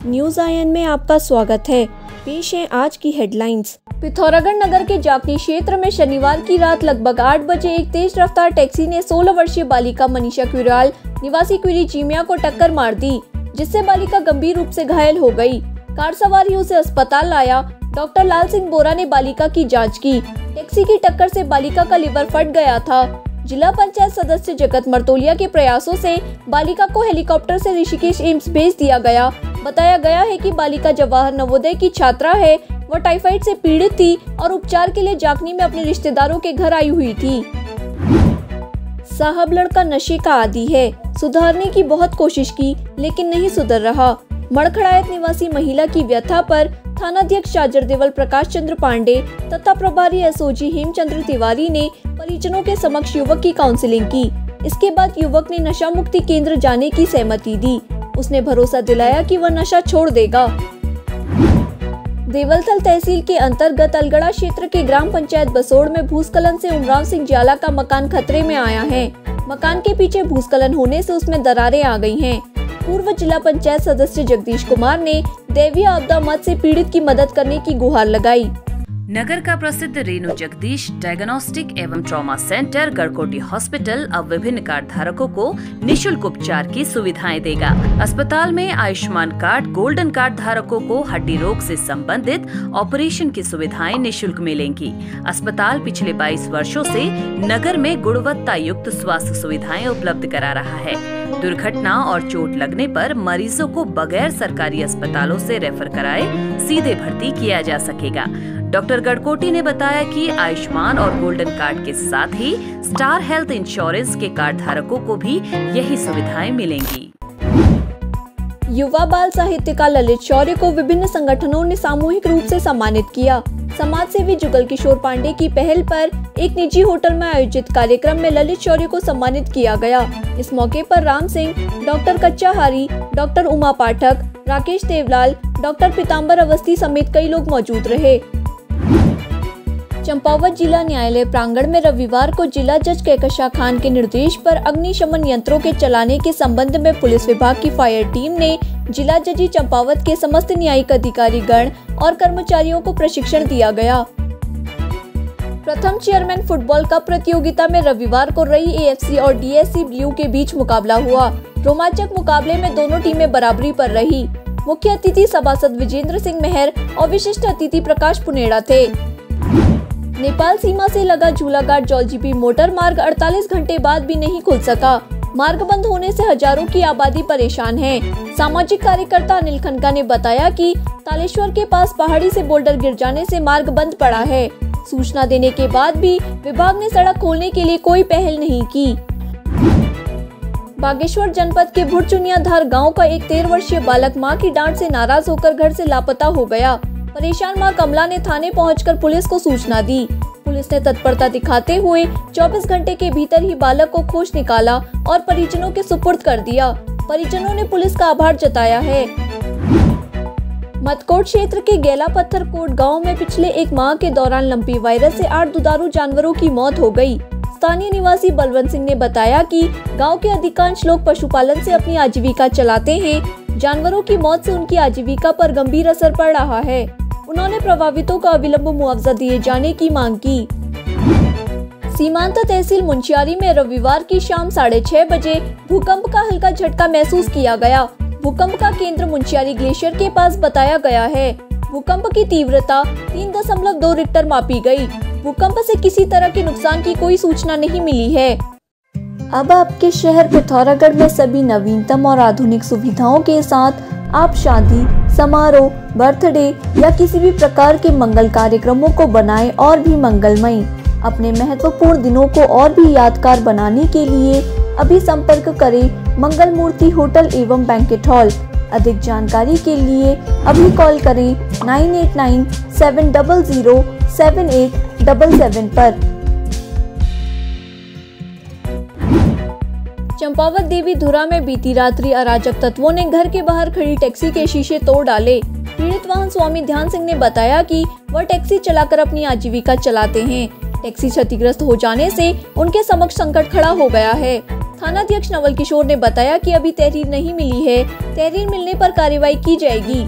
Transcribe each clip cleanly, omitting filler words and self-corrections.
News ion में आपका स्वागत है। पेश है आज की हेडलाइंस। पिथौरागढ़ नगर के जाखनी क्षेत्र में शनिवार की रात लगभग 8 बजे एक तेज रफ्तार टैक्सी ने 16 वर्षीय बालिका मनीषा क्विराल निवासी क्विरी चीमिया को टक्कर मार दी, जिससे बालिका गंभीर रूप से घायल हो गई। कार सवार ही उसे अस्पताल लाया। डॉक्टर लाल सिंह बोरा ने बालिका की जांच की। टैक्सी की टक्कर से बालिका का लिवर फट गया था। जिला पंचायत सदस्य जगत मर्तोलिया के प्रयासों से बालिका को हेलीकॉप्टर से ऋषिकेश एम्स भेज दिया गया। बताया गया है कि बालिका जवाहर नवोदय की छात्रा है। वह टाइफाइड से पीड़ित थी और उपचार के लिए जाखनी में अपने रिश्तेदारों के घर आई हुई थी। साहब लड़का नशे का आदी है, सुधारने की बहुत कोशिश की लेकिन नहीं सुधर रहा। मड़खड़ायत निवासी महिला की व्यथा पर थानाध्यक्ष चाजर देवल प्रकाश चंद्र पांडे तथा प्रभारी एसओजी हेमचंद्र तिवारी ने परिजनों के समक्ष युवक की काउंसलिंग की। इसके बाद युवक ने नशा मुक्ति केंद्र जाने की सहमति दी। उसने भरोसा दिलाया कि वह नशा छोड़ देगा। देवलथल तहसील के अंतर्गत अलगड़ा क्षेत्र के ग्राम पंचायत बसोड़ में भूस्खलन से उमराव सिंह जाला का मकान खतरे में आया है। मकान के पीछे भूस्खलन होने से उसमें दरारें आ गई हैं। पूर्व जिला पंचायत सदस्य जगदीश कुमार ने दैवीय आपदा मद से पीड़ित की मदद करने की गुहार लगाई। नगर का प्रसिद्ध रेणु जगदीश डायग्नोस्टिक एवं ट्रॉमा सेंटर गढ़कोटी हॉस्पिटल अब विभिन्न कार्ड धारकों को निशुल्क उपचार की सुविधाएं देगा। अस्पताल में आयुष्मान कार्ड, गोल्डन कार्ड धारकों को हड्डी रोग से संबंधित ऑपरेशन की सुविधाएं निशुल्क मिलेंगी। अस्पताल पिछले 22 वर्षों से नगर में गुणवत्ता युक्त स्वास्थ्य सुविधाएं उपलब्ध करा रहा है। दुर्घटना और चोट लगने पर मरीजों को बगैर सरकारी अस्पतालों से रेफर कराए सीधे भर्ती किया जा सकेगा। डॉक्टर गढ़कोटी ने बताया कि आयुष्मान और गोल्डन कार्ड के साथ ही स्टार हेल्थ इंश्योरेंस के कार्ड धारकों को भी यही सुविधाएं मिलेंगी। युवा बाल साहित्यकार ललित शौर्य को विभिन्न संगठनों ने सामूहिक रूप से सम्मानित किया। समाज सेवी जुगल किशोर पांडे की पहल पर एक निजी होटल में आयोजित कार्यक्रम में ललित शौर्य को सम्मानित किया गया। इस मौके पर राम सिंह, डॉक्टर कच्चा हारी, डॉक्टर उमा पाठक, राकेश देवलाल, डॉक्टर पीताम्बर अवस्थी समेत कई लोग मौजूद रहे। चंपावत जिला न्यायालय प्रांगण में रविवार को जिला जज कहकशा खान के निर्देश पर अग्निशमन यंत्रों के चलाने के संबंध में पुलिस विभाग की फायर टीम ने जिला जजी चंपावत के समस्त न्यायिक अधिकारी गण और कर्मचारियों को प्रशिक्षण दिया गया। प्रथम चेयरमैन फुटबॉल कप प्रतियोगिता में रविवार को रई AFC और DSC ब्लू के बीच मुकाबला हुआ। रोमांचक मुकाबले में दोनों टीमें बराबरी पर रही। मुख्य अतिथि सभासद विजेंद्र सिंह मेहर और विशिष्ट अतिथि प्रकाश पुनेड़ा थे। नेपाल सीमा से लगा झूलाघाट जौलजीबी मोटर मार्ग 48 घंटे बाद भी नहीं खुल सका। मार्ग बंद होने से हजारों की आबादी परेशान है। सामाजिक कार्यकर्ता अनिल खनका ने बताया कि तालेश्वर के पास पहाड़ी से बोल्डर गिर जाने से मार्ग बंद पड़ा है। सूचना देने के बाद भी विभाग ने सड़क खोलने के लिए कोई पहल नहीं की। बागेश्वर जनपद के भुरचुनियाधार गांव का एक 13 वर्षीय बालक मां की डांट से नाराज होकर घर से लापता हो गया। परेशान मां कमला ने थाने पहुंचकर पुलिस को सूचना दी। पुलिस ने तत्परता दिखाते हुए 24 घंटे के भीतर ही बालक को खोज निकाला और परिजनों के सुपुर्द कर दिया। परिजनों ने पुलिस का आभार जताया है। मतकोट क्षेत्र के गेला पत्थर कोट गाँव में पिछले एक माह के दौरान लंपी वायरस से 8 दुधारू जानवरों की मौत हो गई। स्थानीय निवासी बलवंत सिंह ने बताया कि गांव के अधिकांश लोग पशुपालन से अपनी आजीविका चलाते हैं। जानवरों की मौत से उनकी आजीविका पर गंभीर असर पड़ रहा है। उन्होंने प्रभावितों को अविलंब मुआवजा दिए जाने की मांग की। सीमांत तहसील मुंशियारी में रविवार की शाम 6:30 बजे भूकंप का हल्का झटका महसूस किया गया। भूकंप का केंद्र मुंशियारी ग्लेशियर के पास बताया गया है। भूकंप की तीव्रता 3.2 रिक्टर मापी गई। भूकंप से किसी तरह के नुकसान की कोई सूचना नहीं मिली है। अब आपके शहर पिथौरागढ़ में सभी नवीनतम और आधुनिक सुविधाओं के साथ आप शादी, समारोह, बर्थडे या किसी भी प्रकार के मंगल कार्यक्रमों को बनाएं और भी मंगलमय। अपने महत्वपूर्ण दिनों को और भी यादगार बनाने के लिए अभी संपर्क करें मंगल मूर्ति होटल एवं बैंकेट हॉल। अधिक जानकारी के लिए अभी कॉल करें 9897007877 पर। चंपावत देवी धुरा में बीती रात्रि अराजक तत्वों ने घर के बाहर खड़ी टैक्सी के शीशे तोड़ डाले। पीड़ित वाहन स्वामी ध्यान सिंह ने बताया कि वह टैक्सी चलाकर अपनी आजीविका चलाते हैं। टैक्सी क्षतिग्रस्त हो जाने से उनके समक्ष संकट खड़ा हो गया है। थानाध्यक्ष नवल किशोर ने बताया कि अभी तहरीर नहीं मिली है, तहरीर मिलने पर कार्रवाई की जाएगी।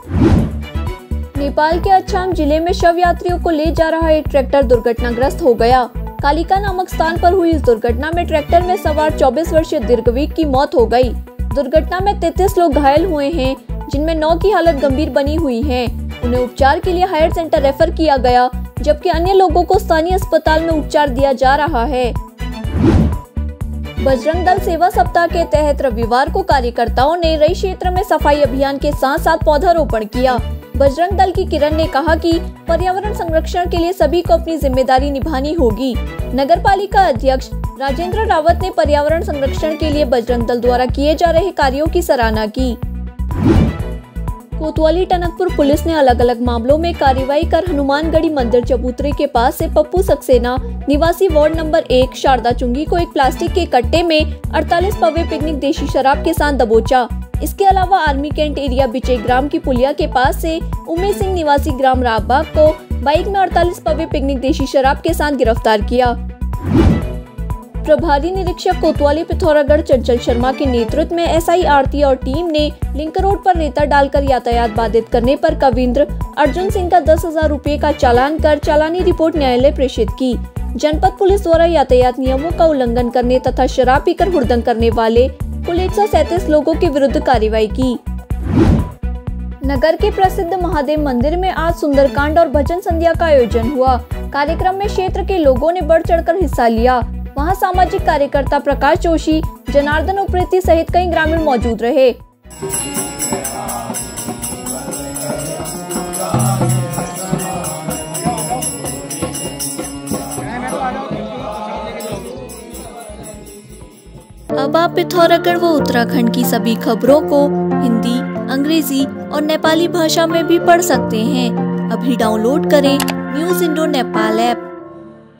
नेपाल के अछाम जिले में शव यात्रियों को ले जा रहा एक ट्रैक्टर दुर्घटनाग्रस्त हो गया। कालिका नामक स्थान पर हुई इस दुर्घटना में ट्रैक्टर में सवार 24 वर्षीय दीर्घवीक की मौत हो गई। दुर्घटना में 33 लोग घायल हुए हैं, जिनमें 9 की हालत गंभीर बनी हुई है। उन्हें उपचार के लिए हायर सेंटर रेफर किया गया, जबकि अन्य लोगों को स्थानीय अस्पताल में उपचार दिया जा रहा है। बजरंग दल सेवा सप्ताह के तहत रविवार को कार्यकर्ताओं ने रई क्षेत्र में सफाई अभियान के साथ साथ पौधारोपण किया। बजरंग दल की किरण ने कहा कि पर्यावरण संरक्षण के लिए सभी को अपनी जिम्मेदारी निभानी होगी। नगरपालिका अध्यक्ष राजेंद्र रावत ने पर्यावरण संरक्षण के लिए बजरंग दल द्वारा किए जा रहे कार्यों की सराहना की। कोतवाली टनकपुर पुलिस ने अलग अलग मामलों में कार्रवाई कर हनुमानगढ़ी मंदिर चबूतरे के पास से पप्पू सक्सेना निवासी वार्ड नंबर 1 शारदा चुंगी को एक प्लास्टिक के कट्टे में 48 पवे पिकनिक देशी शराब के साथ दबोचा। इसके अलावा आर्मी कैंट एरिया बिचे ग्राम की पुलिया के पास से उमेश सिंह निवासी ग्राम रावबाग को बाइक में 48 पवे पिकनिक देशी शराब के साथ गिरफ्तार किया। प्रभारी निरीक्षक कोतवाली पिथौरागढ़ चंचल शर्मा के नेतृत्व में एसआई आरती और टीम ने लिंक रोड पर रेता डालकर यातायात बाधित करने पर कविंद्र अर्जुन सिंह का 10,000 रुपए का चालान कर चालानी रिपोर्ट न्यायालय प्रेषित की। जनपद पुलिस द्वारा यातायात नियमों का उल्लंघन करने तथा शराब पीकर हुड़दंग करने वाले कुल 137 लोगों के विरुद्ध कार्रवाई की। नगर के प्रसिद्ध महादेव मंदिर में आज सुंदरकांड और भजन संध्या का आयोजन हुआ। कार्यक्रम में क्षेत्र के लोगों ने बढ़ चढ़कर हिस्सा लिया। वहां सामाजिक कार्यकर्ता प्रकाश जोशी, जनार्दन उप्रेती सहित कई ग्रामीण मौजूद रहे। अब आप पिथौरागढ़ व उत्तराखंड की सभी खबरों को हिंदी, अंग्रेजी और नेपाली भाषा में भी पढ़ सकते हैं। अभी डाउनलोड करें न्यूज़ इंडो नेपाल ऐप।